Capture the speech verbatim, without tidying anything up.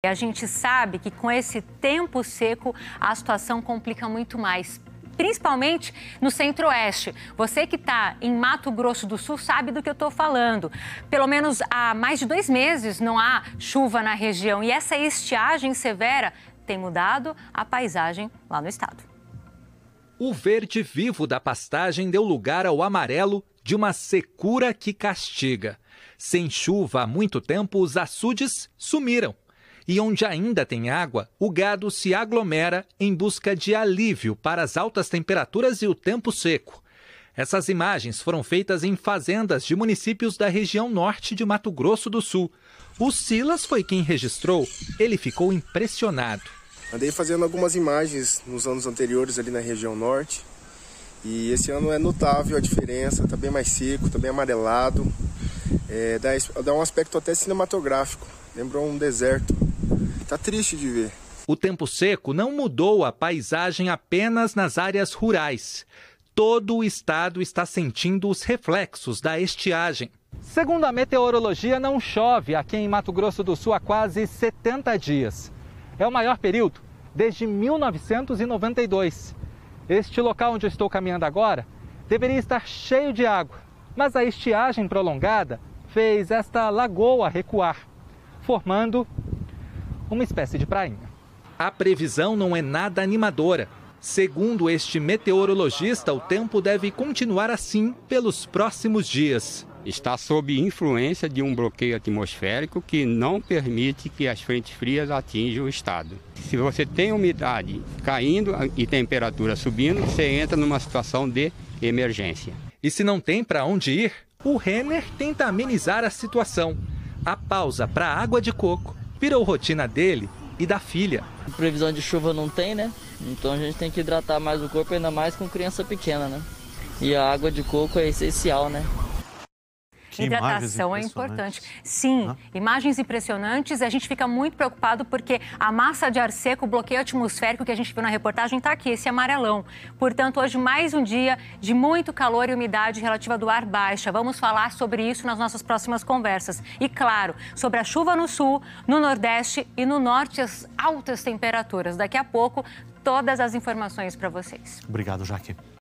A gente sabe que com esse tempo seco a situação complica muito mais, principalmente no centro-oeste. Você que está em Mato Grosso do Sul sabe do que eu estou falando. Pelo menos há mais de dois meses não há chuva na região e essa estiagem severa tem mudado a paisagem lá no estado. O verde vivo da pastagem deu lugar ao amarelo de uma secura que castiga. Sem chuva há muito tempo, os açudes sumiram. E onde ainda tem água, o gado se aglomera em busca de alívio para as altas temperaturas e o tempo seco. Essas imagens foram feitas em fazendas de municípios da região norte de Mato Grosso do Sul. O Silas foi quem registrou. Ele ficou impressionado. Andei fazendo algumas imagens nos anos anteriores ali na região norte. E esse ano é notável a diferença, está bem mais seco, está bem amarelado. É, dá, dá um aspecto até cinematográfico, lembrou um deserto. Tá triste de ver. O tempo seco não mudou a paisagem apenas nas áreas rurais. Todo o estado está sentindo os reflexos da estiagem. Segundo a meteorologia, não chove aqui em Mato Grosso do Sul há quase setenta dias. É o maior período desde mil novecentos e noventa e dois. Este local onde eu estou caminhando agora deveria estar cheio de água, mas a estiagem prolongada fez esta lagoa recuar, formando uma espécie de prainha. A previsão não é nada animadora. Segundo este meteorologista, o tempo deve continuar assim pelos próximos dias. Está sob influência de um bloqueio atmosférico que não permite que as frentes frias atinjam o estado. Se você tem umidade caindo e temperatura subindo, você entra numa situação de emergência. E se não tem para onde ir, o Renner tenta amenizar a situação. A pausa para água de coco virou rotina dele e da filha. Previsão de chuva não tem, né? Então a gente tem que hidratar mais o corpo, ainda mais com criança pequena, né? E a água de coco é essencial, né? Que hidratação é importante. Sim, ah. imagens impressionantes. A gente fica muito preocupado porque a massa de ar seco, o bloqueio atmosférico que a gente viu na reportagem está aqui, esse amarelão. Portanto, hoje mais um dia de muito calor e umidade relativa do ar baixa. Vamos falar sobre isso nas nossas próximas conversas. E, claro, sobre a chuva no sul, no nordeste e no norte, as altas temperaturas. Daqui a pouco, todas as informações para vocês. Obrigado, Jaque.